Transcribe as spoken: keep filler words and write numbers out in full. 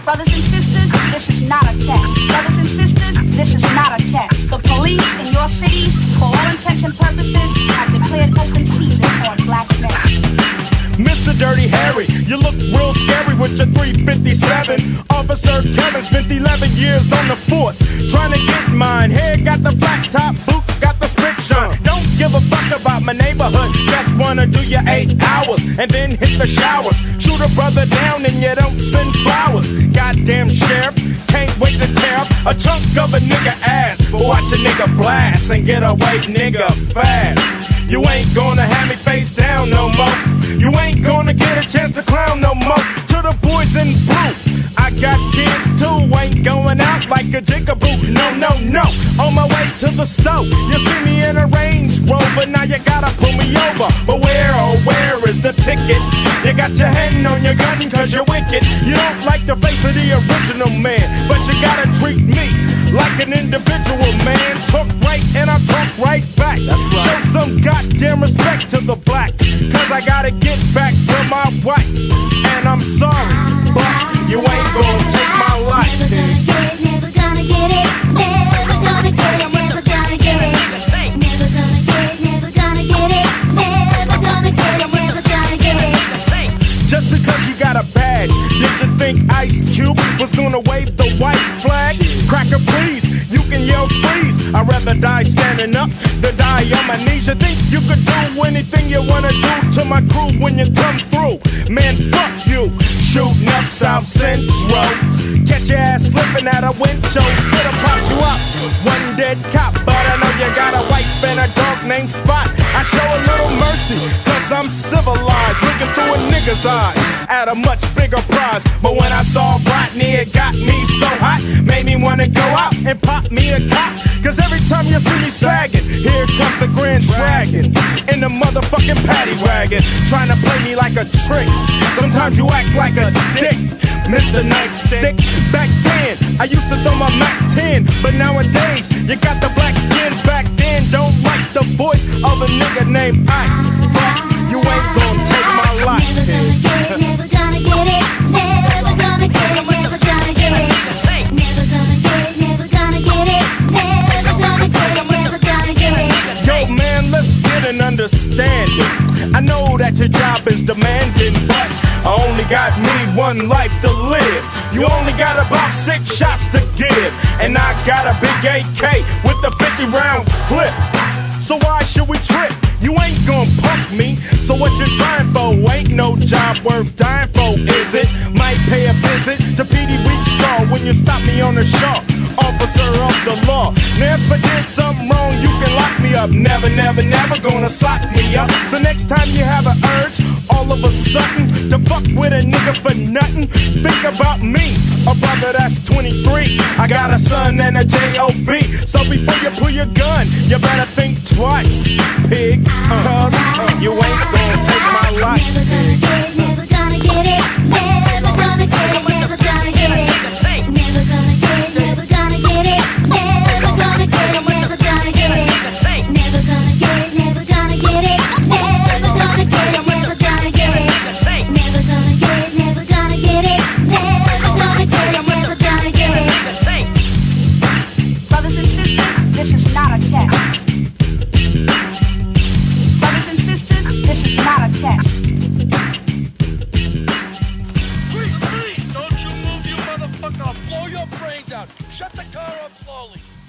Brothers and sisters, this is not a test. Brothers and sisters, this is not a test. The police in your cities, for all intents and purposes, have declared open season on black men. Mister Dirty Harry, you look real scary with your three fifty-seven. Officer Kevin spent eleven years on the force, trying to get mine. Hair got the flat top, boots got the spit shine. Don't give a fuck about my neighborhood, just wanna do your eight hours and then hit the showers. Shoot a brother down and you don't send flowers. Goddamn sheriff, can't wait to tear up a chunk of a nigga ass. But watch a nigga blast and get away, nigga, fast. You ain't gonna have me face down no more. You ain't gonna get a chance to clown no more. To the boys in blue, I got kids too. Ain't going out like a jigaboo. No, no, no. On my way to the stove, you see me in a Range Rover. Now you gotta pull me over. But where, oh, where is the ticket? You got your hand on your gun cause you're wicked. You don't like the face of the original man, but you gotta treat me like an individual, man. Talk right and I talk right back. That's right. Show some goddamn respect to the black, cause I gotta get back to my wife. And I'm sorry, but you ain't gonna take my life. Never gonna get it, never gonna get it, never gonna get it, never gonna get it, never gonna get it, never gonna get it, never gonna get it. Just because you got a badge, did you think Ice Cube was gonna wave the white flag? Cracker, please, you can yell freeze. I'd rather die standing up than die on my knees. You think you could do anything you wanna do to my crew when you come through? Man, fuck you. Shooting up South Central, catch your ass slipping at a wind show. Could've popped you up, one dead cop, but I know you got a wife and a dog named Spot. I show a little mercy, cause I'm civilized, looking through a nigga's eyes at a much bigger prize. But when I saw Rodney, it got me so hot, made me wanna go out and pop me a cop. Cause every time you see me sagging, here comes the Grand Dragon in the motherfucking paddy wagon, trying to play me like a trick. Sometimes you act like a dick, Mister Nightstick. Back then, I used to throw my Mac ten, but nowadays, you got the black skin. Back then, don't like the voice of a nigga named Ice, but you ain't gonna take my life. Never gonna get it, never gonna get it, never gonna get it, never gonna get it, never gonna get it, never gonna get it, never gonna get it. Yo, man, let's get an understanding. I know that your job is demanding, but I only got me one life to live. You only got about six shots to give, and I got a big A K with a fifty round clip. So why should we trip? You ain't gon' punk me, so what you trying for? Ain't no job worth dying for, is it? Might pay a visit to P D Weeks Star when you stop me on the shore. Officer of the law, never did something wrong, you can lock me up. Never, never, never gonna sock me up. So next time you have an urge, all of a sudden, to fuck with a nigga for nothing, think about me, a brother that's twenty-three. I got a son and a J O B, so before you pull your gun, you better think twice, pig, cause uh, you ain't gonna take my life. Never gonna get it, never gonna get it, never gonna get it, never gonna get it, never gonna get it, never gonna get it, never gonna get it, never gonna get it, never gonna get it, never gonna get it, never gonna get it, never gonna get it, never gonna get it, never gonna get it, never gonna get it, never gonna get it. Brothers and sisters, this is not a test. Brothers and sisters, this is not a test. Please, please, don't you move, you motherfucker. I'll blow your brains out. Shut the car up slowly.